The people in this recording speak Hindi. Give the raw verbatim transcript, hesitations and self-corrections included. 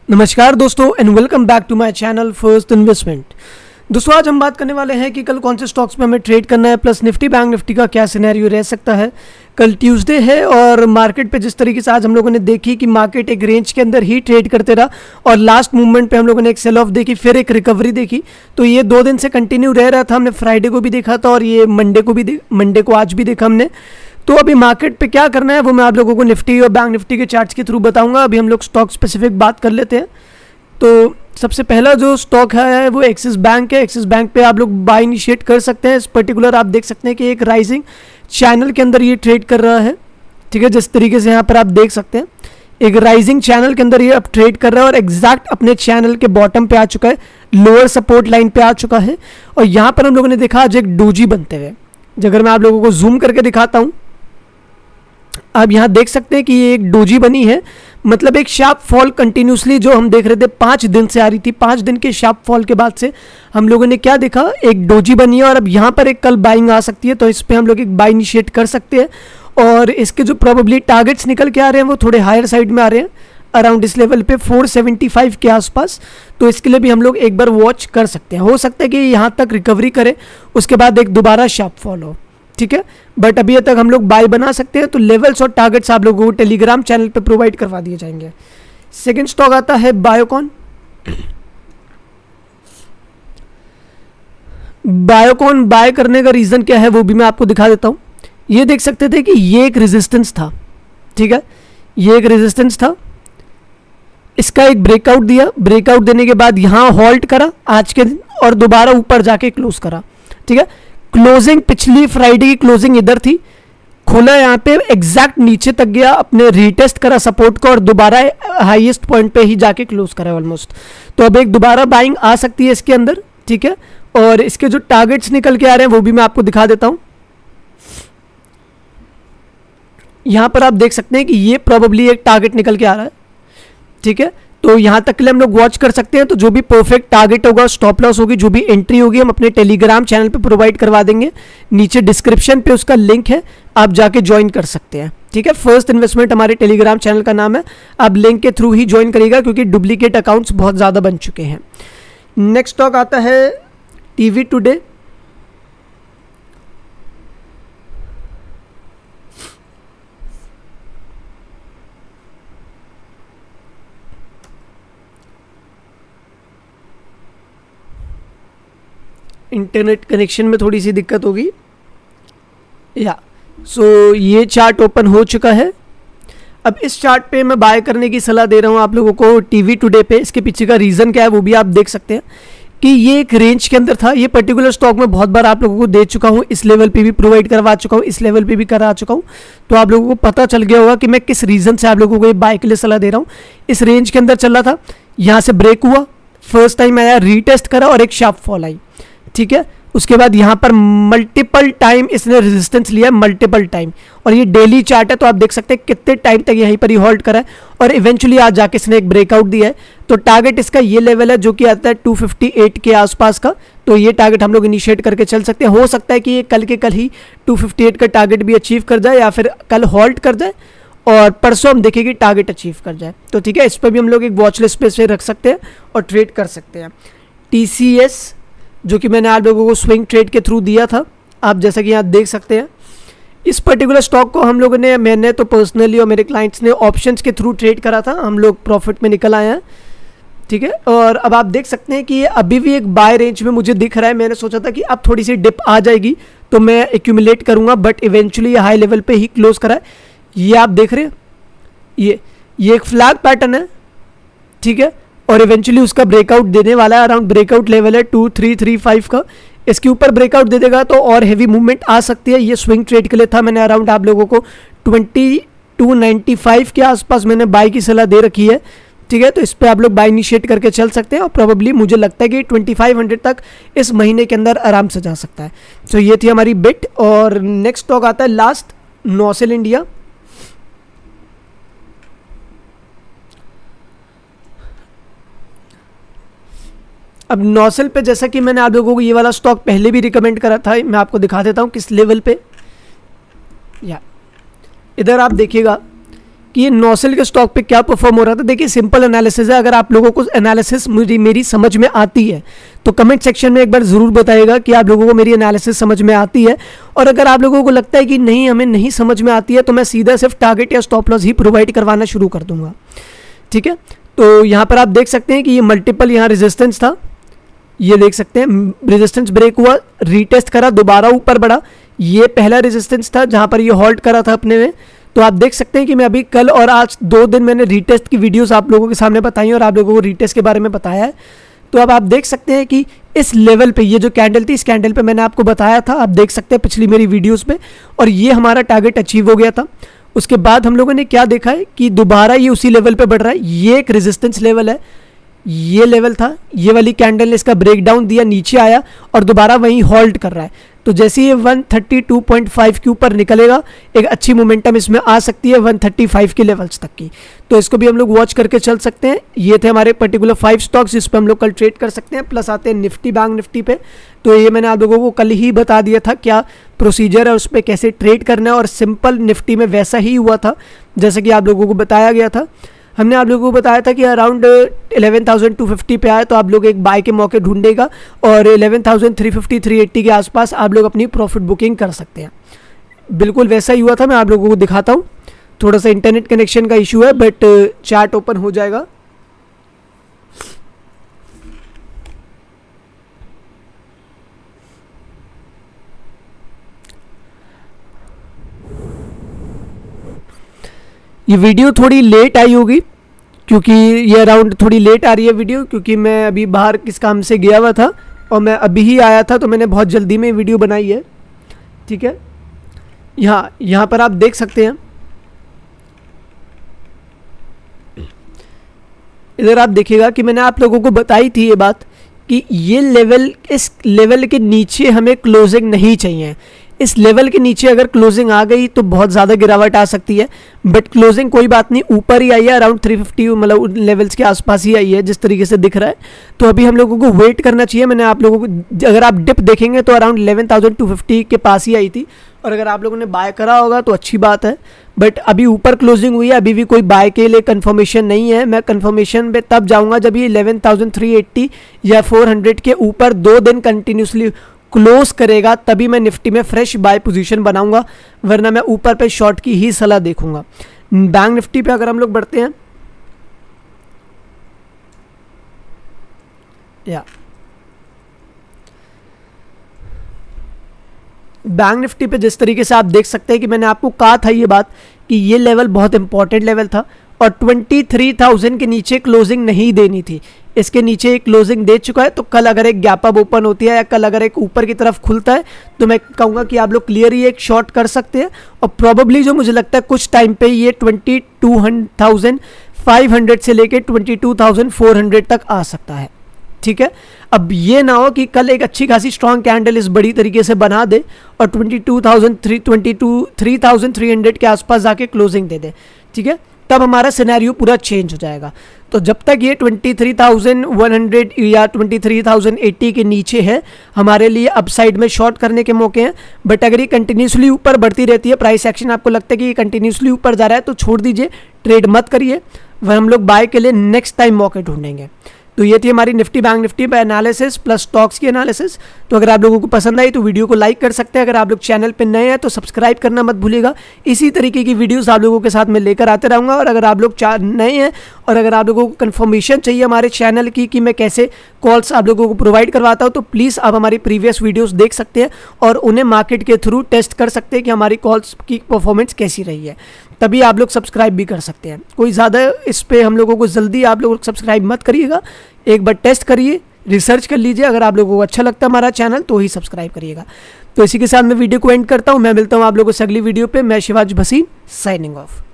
नमस्कार दोस्तों and welcome back to my channel first investment. दोस्तों आज हम बात करने वाले हैं कि कल कौन से स्टॉक्स में हमें ट्रेड करना है, प्लस निफ्टी बैंक निफ्टी का क्या सिनेरियो रह सकता है। कल ट्यूसडे है और मार्केट पे जिस तरीके से आज हम लोगों ने देखी कि मार्केट एक रेंज के अंदर ही ट्रेड करते रहा और लास्ट मूवमेंट पे हम लोगों ने एक सेल ऑफ देखी, फिर एक रिकवरी देखी, तो ये दो दिन से कंटिन्यू रह रहा था। हमने फ्राइडे को भी देखा था और ये मंडे को भी मंडे को आज भी देखा हमने। तो अभी मार्केट पे क्या करना है वो मैं आप लोगों को निफ्टी और बैंक निफ्टी के चार्ट्स के थ्रू बताऊंगा। अभी हम लोग स्टॉक स्पेसिफिक बात कर लेते हैं। तो सबसे पहला जो स्टॉक है वो एक्सिस बैंक है। एक्सिस बैंक पे आप लोग बाय इनिशिएट कर सकते हैं। इस पर्टिकुलर आप देख सकते हैं कि एक राइजिंग चैनल के अंदर ये ट्रेड कर रहा है, ठीक है। जिस तरीके से यहाँ पर आप देख सकते हैं एक राइजिंग चैनल के अंदर ये अब ट्रेड कर रहा है और एग्जैक्ट अपने चैनल के बॉटम पे आ चुका है, लोअर सपोर्ट लाइन पे आ चुका है। और यहाँ पर हम लोगों ने देखा आज एक डोजी बनते हुए। अगर मैं आप लोगों को जूम करके दिखाता हूँ, आप यहाँ देख सकते हैं कि ये एक डोजी बनी है, मतलब एक शार्प फॉल कंटिन्यूसली जो हम देख रहे थे पाँच दिन से आ रही थी। पाँच दिन के शार्प फॉल के बाद से हम लोगों ने क्या देखा, एक डोजी बनी है और अब यहाँ पर एक कल बाइंग आ सकती है, तो इस पर हम लोग एक बाय इनिशिएट कर सकते हैं। और इसके जो प्रोबेबली टारगेट्स निकल के आ रहे हैं वो थोड़े हायर साइड में आ रहे हैं, अराउंड इस लेवल पे चार सौ पचहत्तर के आसपास। तो इसके लिए भी हम लोग एक बार वॉच कर सकते हैं। हो सकता है कि यहाँ तक रिकवरी करे, उसके बाद एक दोबारा शार्प फॉल हो, ठीक है। बट अभी तक हम लोग बाय बना सकते हैं। तो लेवल्स और टारगेट्स आप लोगों को टेलीग्राम चैनल पे प्रोवाइड करवा दिए जाएंगे। सेकंड स्टॉक आता है बायोकॉन। बायोकॉन बाय करने का रीजन क्या है वो भी मैं आपको दिखा देता हूं। ये देख सकते थे कि ये एक रेजिस्टेंस था, ठीक है, ये एक रेजिस्टेंस था। इसका एक ब्रेकआउट दिया, ब्रेकआउट देने के बाद यहां हॉल्ट करा आज के दिन और दोबारा ऊपर जाके क्लोज करा, ठीक है। क्लोजिंग पिछली फ्राइडे की क्लोजिंग इधर थी, खुला यहाँ पे एग्जैक्ट नीचे तक गया, अपने रीटेस्ट करा सपोर्ट को और दोबारा हाईएस्ट पॉइंट पे ही जाके क्लोज करा ऑलमोस्ट। तो अब एक दोबारा बाइंग आ सकती है इसके अंदर, ठीक है। और इसके जो टारगेट्स निकल के आ रहे हैं वो भी मैं आपको दिखा देता हूं। यहां पर आप देख सकते हैं कि ये प्रोबेबली एक टारगेट निकल के आ रहा है, ठीक है। तो यहाँ तक के लिए हम लोग वॉच कर सकते हैं। तो जो भी परफेक्ट टारगेट होगा, स्टॉप लॉस होगी, जो भी एंट्री होगी, हम अपने टेलीग्राम चैनल पे प्रोवाइड करवा देंगे। नीचे डिस्क्रिप्शन पे उसका लिंक है, आप जाके ज्वाइन कर सकते हैं, ठीक है। फर्स्ट इन्वेस्टमेंट हमारे टेलीग्राम चैनल का नाम है। आप लिंक के थ्रू ही ज्वाइन करिएगा क्योंकि डुप्लीकेट अकाउंट्स बहुत ज़्यादा बन चुके हैं। नेक्स्ट स्टॉक आता है टीवी टुडे। इंटरनेट कनेक्शन में थोड़ी सी दिक्कत होगी या सो so, ये चार्ट ओपन हो चुका है। अब इस चार्ट पे मैं बाय करने की सलाह दे रहा हूँ आप लोगों को टीवी टुडे पे। इसके पीछे का रीज़न क्या है वो भी आप देख सकते हैं कि ये एक रेंज के अंदर था। ये पर्टिकुलर स्टॉक में बहुत बार आप लोगों को दे चुका हूँ, इस लेवल पे भी प्रोवाइड करवा चुका हूँ, इस लेवल पे भी करा चुका हूँ। तो आप लोगों को पता चल गया होगा कि मैं किस रीज़न से आप लोगों को ये बाय के लिए सलाह दे रहा हूँ। इस रेंज के अंदर चल रहा था, यहाँ से ब्रेक हुआ, फर्स्ट टाइम आया, रीटेस्ट करा और एक शार्प फॉल आई, ठीक है। उसके बाद यहाँ पर मल्टीपल टाइम इसने रेजिस्टेंस लिया, मल्टीपल टाइम, और ये डेली चार्ट है तो आप देख सकते हैं कितने टाइम तक यहीं पर ही होल्ड करा है और इवेंचुअली आज जाके इसने एक ब्रेकआउट दिया है। तो टारगेट इसका ये लेवल है जो कि आता है दो सौ अट्ठावन के आसपास का। तो ये टारगेट हम लोग इनिशिएट करके चल सकते हैं। हो सकता है कि ये कल के कल ही दो सौ अट्ठावन का टारगेट भी अचीव कर जाए या फिर कल होल्ड कर जाए और परसों हम देखेंगे टारगेट अचीव कर जाए। तो ठीक है, इस पर भी हम लोग एक वॉच लिस्ट पे से रख सकते हैं और ट्रेड कर सकते हैं। टी सी एस जो कि मैंने आप लोगों को स्विंग ट्रेड के थ्रू दिया था, आप जैसा कि यहाँ देख सकते हैं। इस पर्टिकुलर स्टॉक को हम लोगों ने, मैंने तो पर्सनली और मेरे क्लाइंट्स ने ऑप्शंस के थ्रू ट्रेड करा था। हम लोग प्रॉफिट में निकल आए हैं, ठीक है। और अब आप देख सकते हैं कि ये अभी भी एक बाय रेंज में मुझे दिख रहा है। मैंने सोचा था कि अब थोड़ी सी डिप आ जाएगी तो मैं एक्यूमुलेट करूँगा, बट इवेंचुअली ये हाई लेवल पर ही क्लोज करा है। ये आप देख रहे हैं, ये ये एक फ्लैग पैटर्न है, ठीक है। और इवेंचुअली उसका ब्रेकआउट देने वाला है, अराउंड ब्रेकआउट लेवल है टू थ्री थ्री फाइव का। इसके ऊपर ब्रेकआउट दे देगा तो और हेवी मूवमेंट आ सकती है। ये स्विंग ट्रेड के लिए था। मैंने अराउंड आप लोगों को ट्वेंटी टू नाइन्टी फाइव के आसपास मैंने बाय की सलाह दे रखी है, ठीक है। तो इस पर आप लोग बाय इनिशिएट करके चल सकते हैं और प्रोबेबली मुझे लगता है कि ट्वेंटी फाइव हंड्रेड तक इस महीने के अंदर आराम से जा सकता है। तो ये थी हमारी बिट। और नेक्स्ट स्टॉक आता है लास्ट, नौसेल इंडिया। अब नौसेल पे जैसा कि मैंने आप लोगों को ये वाला स्टॉक पहले भी रिकमेंड करा था, मैं आपको दिखा देता हूँ किस लेवल पे। या इधर आप देखिएगा कि ये नोसेल के स्टॉक पे क्या परफॉर्म हो रहा था। देखिए सिंपल एनालिसिस है, अगर आप लोगों को एनालिसिस मुझे मेरी समझ में आती है तो कमेंट सेक्शन में एक बार ज़रूर बताइएगा कि आप लोगों को मेरी एनालिसिस समझ में आती है, और अगर आप लोगों को लगता है कि नहीं हमें नहीं समझ में आती है तो मैं सीधा सिर्फ टारगेट या स्टॉप लॉस ही प्रोवाइड करवाना शुरू कर दूंगा। ठीक है, तो यहाँ पर आप देख सकते हैं कि ये मल्टीपल यहाँ रेजिस्टेंस था, ये देख सकते हैं रेजिस्टेंस ब्रेक हुआ, रीटेस्ट करा, दोबारा ऊपर बढ़ा, ये पहला रेजिस्टेंस था जहाँ पर ये हॉल्ट करा था अपने में। तो आप देख सकते हैं कि मैं अभी कल और आज दो दिन मैंने रीटेस्ट की वीडियोस आप लोगों के सामने बताई और आप लोगों को रीटेस्ट के बारे में बताया है। तो अब आप देख सकते हैं कि इस लेवल पे ये जो कैंडल थी, इस कैंडल पे मैंने आपको बताया था, आप देख सकते हैं पिछली मेरी वीडियोस में, और ये हमारा टारगेट अचीव हो गया था। उसके बाद हम लोगों ने क्या देखा है कि दोबारा ये उसी लेवल पे बढ़ रहा है, ये एक रेजिस्टेंस लेवल है, ये लेवल था, ये वाली कैंडल ने इसका ब्रेकडाउन दिया, नीचे आया और दोबारा वहीं होल्ड कर रहा है। तो जैसे ये एक सौ बत्तीस पॉइंट पाँच के ऊपर निकलेगा, एक अच्छी मोमेंटम इसमें आ सकती है एक सौ पैंतीस के लेवल्स तक की, तो इसको भी हम लोग वॉच करके चल सकते हैं। ये थे हमारे पर्टिकुलर फाइव स्टॉक्स जिस पर हम लोग कल ट्रेड कर सकते हैं। प्लस आते हैं निफ्टी, बैंक निफ्टी पे, तो ये मैंने आप लोगों को कल ही बता दिया था क्या प्रोसीजर है उस पर, कैसे ट्रेड करना है, और सिंपल निफ्टी में वैसा ही हुआ था जैसे कि आप लोगों को बताया गया था। हमने आप लोगों को बताया था कि around eleven thousand two fifty पे आए तो आप लोग एक बाय के मौके ढूंढेगा, और eleven thousand three fifty three eighty के आसपास आप लोग अपनी प्रॉफिट बुकिंग कर सकते हैं। बिल्कुल वैसा ही हुआ था, मैं आप लोगों को दिखाता हूँ। थोड़ा सा इंटरनेट कनेक्शन का इशू है, बट चार्ट ओपन हो जाएगा। ये वीडियो थोड़ी लेट आई होगी क्योंकि ये अराउंड थोड़ी लेट आ रही है वीडियो, क्योंकि मैं अभी बाहर किस काम से गया हुआ था और मैं अभी ही आया था, तो मैंने बहुत जल्दी में वीडियो बनाई है। ठीक है, यहाँ यहाँ पर आप देख सकते हैं, इधर आप देखिएगा कि मैंने आप लोगों को बताई थी ये बात कि ये लेवल, इस लेवल के नीचे हमें क्लोजिंग नहीं चाहिए। इस लेवल के नीचे अगर क्लोजिंग आ गई तो बहुत ज़्यादा गिरावट आ सकती है, बट क्लोजिंग कोई बात नहीं, ऊपर ही आई है, अराउंड थ्री फिफ्टी मतलब उन लेवल्स के आसपास ही आई है जिस तरीके से दिख रहा है। तो अभी हम लोगों को वेट करना चाहिए। मैंने आप लोगों को, अगर आप डिप देखेंगे तो around eleven thousand two fifty के पास ही आई थी, और अगर आप लोगों ने बाय करा होगा तो अच्छी बात है, बट अभी ऊपर क्लोजिंग हुई है, अभी भी कोई बाय के लिए कंफर्मेशन नहीं है। मैं कंफर्मेशन पे तब जाऊँगा जब ये इलेवन थाउजेंड थ्री एट्टी या फोर हंड्रेड के ऊपर दो दिन कंटिन्यूसली क्लोज करेगा, तभी मैं निफ्टी में फ्रेश बाय पोजीशन बनाऊंगा, वरना मैं ऊपर पे शॉर्ट की ही सलाह देखूंगा। बैंक निफ्टी पे अगर हम लोग बढ़ते हैं, या बैंक निफ्टी पे जिस तरीके से आप देख सकते हैं कि मैंने आपको कहा था ये बात कि ये लेवल बहुत इंपॉर्टेंट लेवल था, और तेईस हज़ार के नीचे क्लोजिंग नहीं देनी थी। इसके नीचे एक क्लोजिंग दे चुका है, तो कल अगर एक गैप अप ओपन होती है या कल अगर एक ऊपर की तरफ खुलता है तो मैं कहूँगा कि आप लोग क्लियर ही एक शॉर्ट कर सकते हैं, और प्रॉबेबली जो मुझे लगता है कुछ टाइम पे ये twenty two thousand five hundred से लेके twenty two thousand four hundred तक आ सकता है। ठीक है, अब ये ना हो कि कल एक अच्छी खासी स्ट्रॉन्ग कैंडल इस बड़ी तरीके से बना दे और twenty two thousand three twenty two three thousand three hundred के आसपास जाके क्लोजिंग दे दे। ठीक है, तब हमारा सिनेरियो पूरा चेंज हो जाएगा। तो जब तक ये twenty three thousand one hundred या ट्वेंटी थ्री थाउजेंड एटी के नीचे है, हमारे लिए अपसाइड में शॉर्ट करने के मौके हैं। बट अगर ये कंटिन्यूसली ऊपर बढ़ती रहती है, प्राइस एक्शन आपको लगता है कि ये कंटिन्यूसली ऊपर जा रहा है, तो छोड़ दीजिए, ट्रेड मत करिए, वह हम लोग बाय के लिए नेक्स्ट टाइम मौके ढूंढेंगे। तो ये थी हमारी निफ्टी बैंक निफ्टी पे एनालिसिस प्लस स्टॉक्स की एनालिसिस। तो अगर आप लोगों को पसंद आई तो वीडियो को लाइक कर सकते हैं। अगर आप लोग चैनल पे नए हैं तो सब्सक्राइब करना मत भूलिएगा। इसी तरीके की वीडियोस आप लोगों के साथ मैं लेकर आते रहूँगा। और अगर आप लोग नए हैं और अगर आप लोगों को कन्फर्मेशन चाहिए हमारे चैनल की कि मैं कैसे कॉल्स आप लोगों को प्रोवाइड करवाता हूँ, तो प्लीज़ आप हमारी प्रीवियस वीडियोस देख सकते हैं और उन्हें मार्केट के थ्रू टेस्ट कर सकते हैं कि हमारी कॉल्स की परफॉर्मेंस कैसी रही है। तभी आप लोग सब्सक्राइब भी कर सकते हैं। कोई ज़्यादा इस पर हम लोगों को जल्दी आप लोग सब्सक्राइब मत करिएगा, एक बार टेस्ट करिए, रिसर्च कर लीजिए। अगर आप लोगों को अच्छा लगता है हमारा चैनल तो ही सब्सक्राइब करिएगा। तो इसी के साथ मैं वीडियो को एंड करता हूँ। मैं मिलता हूँ आप लोगों से अगली वीडियो पे। मैं शिवाजी भसीन साइनिंग ऑफ।